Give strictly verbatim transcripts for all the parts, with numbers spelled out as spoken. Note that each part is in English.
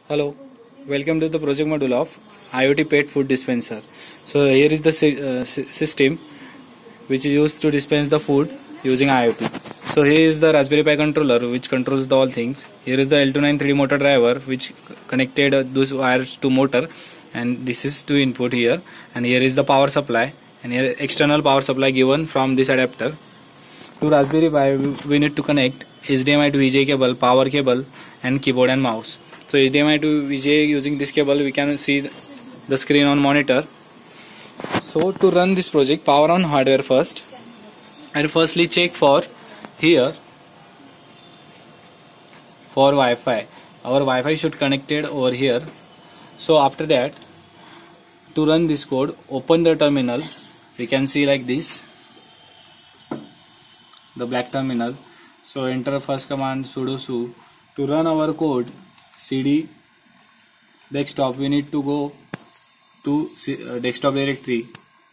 Hello, welcome to the project module of IoT Pet Food Dispenser. So here is the sy- uh, sy- system which is used to dispense the food using IoT. So here is the Raspberry Pi controller which controls the all things. Here is the L two ninety-three motor driver which connected uh, those wires to motor, and this is to input here. And here is the power supply, and here external power supply given from this adapter. To Raspberry Pi we need to connect H D M I to V G A cable, power cable, and keyboard and mouse. So H D M I to V G A, using this cable we can see the screen on monitor. So to run this project, power on hardware first, and firstly check for here for Wi-Fi. Our Wi-Fi should connected over here. So after that, to run this code, open the terminal. We can see like this, the black terminal. So enter first command sudo su. To run our code, cd desktop, we need to go to uh, desktop directory.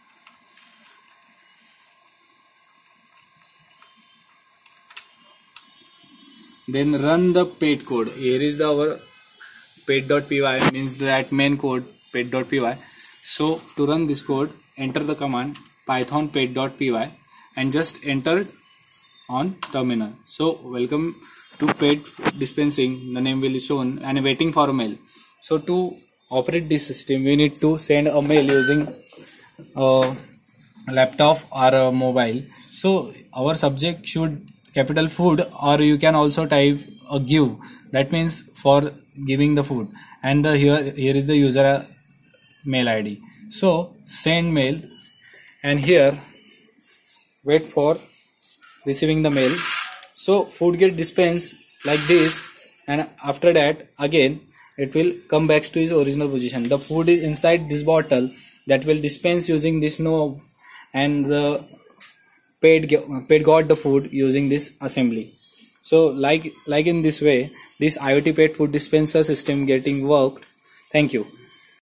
Then run the pet code. Here is the our pet.py, means that main code pet.py. So to run this code, enter the command python pet.py and just enter on terminal. So welcome to pet dispensing, the name will be shown, and waiting for mail. So to operate this system we need to send a mail using a laptop or a mobile. So our subject should capital food, or you can also type a give, that means for giving the food, and the here here is the user mail I D. So send mail, and here wait for receiving the mail. So food get dispensed like this, and after that again it will come back to its original position. The food is inside this bottle that will dispense using this knob, and the pet, pet got the food using this assembly. So like like in this way this IoT pet food dispenser system getting worked. Thank you.